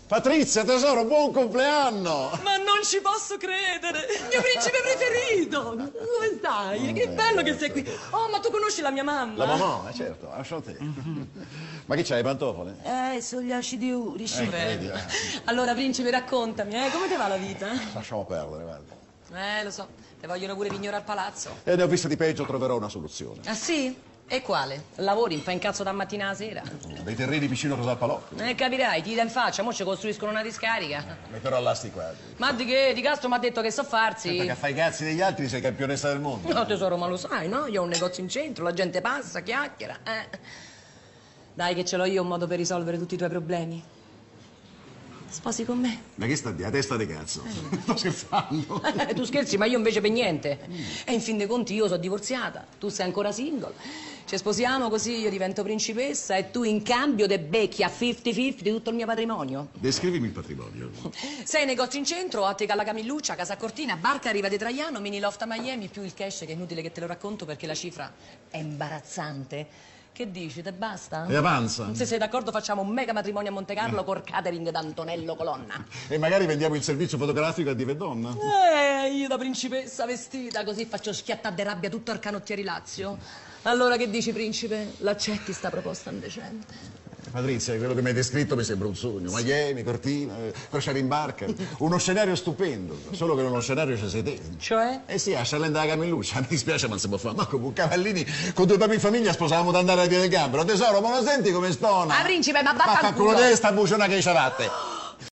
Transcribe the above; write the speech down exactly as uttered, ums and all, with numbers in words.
Patrizia, tesoro, buon compleanno! Ma non ci posso credere! Mio principe preferito! Come stai? Che bello che sei qui! Oh, ma tu conosci la mia mamma? La mamma, eh, certo, lasciamo te. Ma che c'hai, i pantofole? Eh, sono gli acidi urici. Eh, vedi, eh. Allora, principe, raccontami, eh, come ti va la vita? Lasciamo perdere, guarda. Eh, lo so, te vogliono pure pignore al palazzo. E ne ho viste di peggio, troverò una soluzione. Ah, sì? E quale? Lavori, fai incazzo da mattina alla sera? Dei terreni vicino a Rosalpalocco. Eh, capirai, ti dà in faccia, mo ci costruiscono una discarica. Metterò all'asti quadri. Ma di che? Di Castro mi ha detto che so farsi. Perché a fare i cazzi degli altri sei campionessa del mondo. No, tesoro, ma lo sai, no? Io ho un negozio in centro, la gente passa, chiacchiera. Eh. Dai che ce l'ho io un modo per risolvere tutti i tuoi problemi. Sposi con me? Ma che sta di a testa di cazzo? Eh. Sto scherzando. Eh, tu scherzi, ma io invece per niente. E in fin dei conti io sono divorziata, tu sei ancora single. Ci sposiamo così io divento principessa e tu in cambio te becchi a cinquanta cinquanta tutto il mio patrimonio. Descrivimi il patrimonio. Sei negozi in centro, ottica alla Camilluccia, casa Cortina, barca Riva di Traiano, mini loft a Miami, più il cash che è inutile che te lo racconto perché la cifra è imbarazzante. Che dici, te basta? E avanza. Se sei d'accordo facciamo un mega matrimonio a Monte Carlo col catering d'Antonello Colonna. E magari vendiamo il servizio fotografico a Dive Donna. Eh, io da principessa vestita così faccio schiattare de rabbia tutto il canottieri Lazio. Allora che dici, principe? L'accetti sta proposta indecente? Patrizia, quello che mi hai descritto mi sembra un sogno. Miami, Cortina, crociere in barca. Uno scenario stupendo. Solo che in uno scenario ci sei te. Cioè? Eh sì, a Charlene della Camilluccia. Mi dispiace, ma non si può fare. Ma come un Cavallini con due bambini in famiglia sposavamo ad andare a via del Gambero. Tesoro, ma lo senti come stona? Ah, principe, ma vaffanculo. vaffanculo. Ma fa culo te sta buciona che hai ciabatte.